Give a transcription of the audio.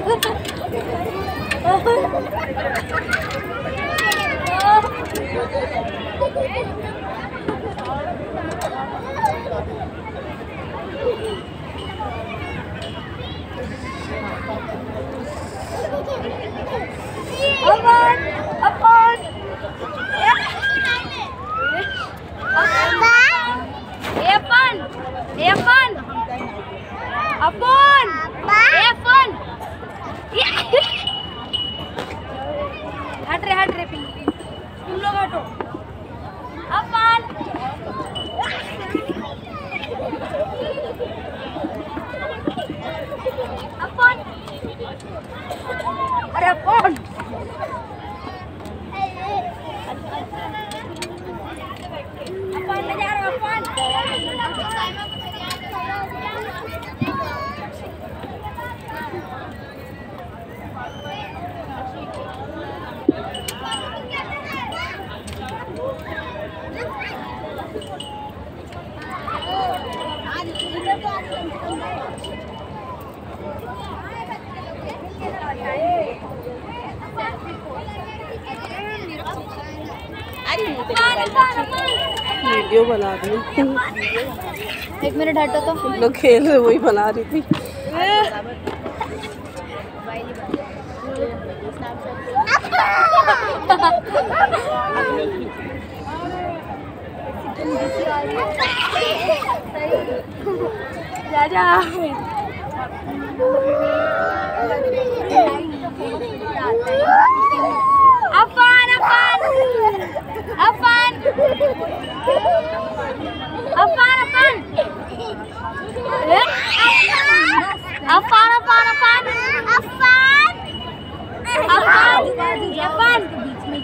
हट रे तुम लोग हटो। अपन अरे अपन ले जा रहा अपन। वीडियो बना रही। 1 मिनट हटो तो। तुम लोग खेल रहे वही बना रही थी। जा जा अपन अपन अपन अपन